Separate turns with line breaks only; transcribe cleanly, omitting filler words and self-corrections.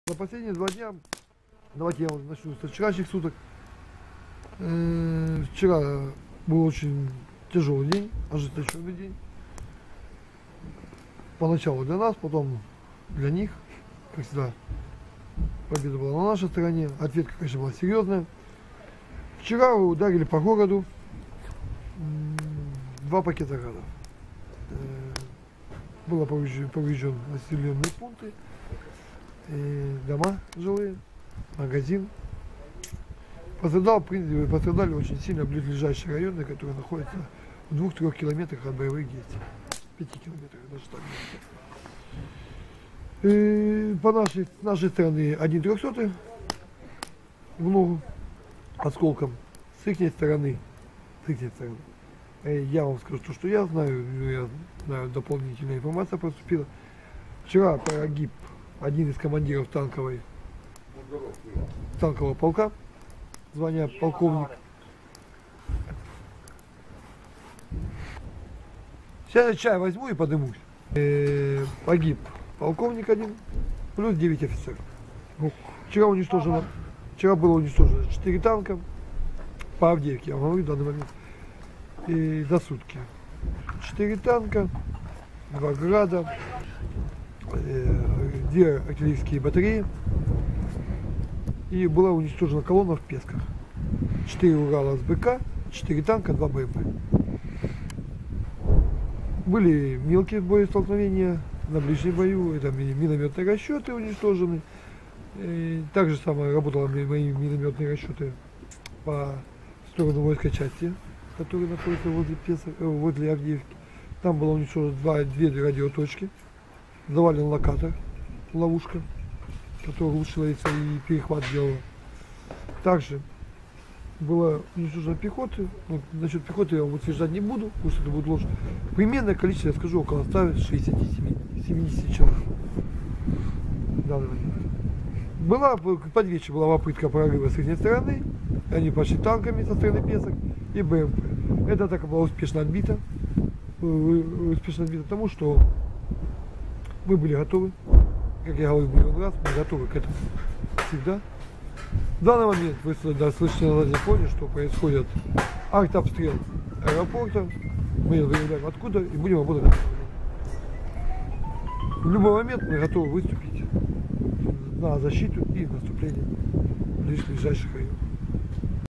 За последние 2 дня, давайте я начну с вчерашних суток. Вчера был очень тяжелый день, ожесточенный день. Поначалу для нас, потом для них, как всегда, победа была на нашей стороне. Ответка, конечно, была серьезная. Вчера ударили по городу 2 пакета градов. Было поврежден населенные пункты, дома жилые, магазин. Пострадали очень сильно близлежащие районы, которые находятся в 2-3 километрах от боевых действий. 5 километрах даже так. По нашей стороны 1 300 в ногу осколком. С их стороны, я вам скажу то, что я знаю, дополнительная информация поступила. Вчера погиб один из командиров танкового полка, звание полковник. Сейчас я чай возьму и подымусь. Погиб полковник один, плюс 9 офицеров. Вчера было уничтожено 4 танка по Авдеевке, я говорю в данный момент, и за сутки. 4 танка, 2 града, 2 артиллерийские батареи. И была уничтожена колонна в Песках. 4 Урала с БК, 4 танка, 2 БМП. Были мелкие боестолкновения на ближнем бою, это минометные расчеты уничтожены. И также самое работали мои минометные расчеты по сторону воинской части, которые находятся возле Авдеевки. Там было уничтожено 2 радиоточки, завален локатор, ловушка, которая улучшилась и перехват делала. Также была уничтожена пехота. Насчет пехоты я вам утверждать не буду, потому что это будет ложь. Примерное количество, я скажу, около 160-70 человек. Под вечер была попытка прорыва с их стороны. Они пошли танками со стороны Песок и БМП. Эта атака была успешно отбита. Потому что мы были готовы. Как я говорю миллион раз, мы готовы к этому всегда. В данный момент вы слышите на заднем фоне, что происходит артобстрел аэропорта. Мы выявляем откуда и будем работать. В любой момент мы готовы выступить на защиту и наступление ближайших районов.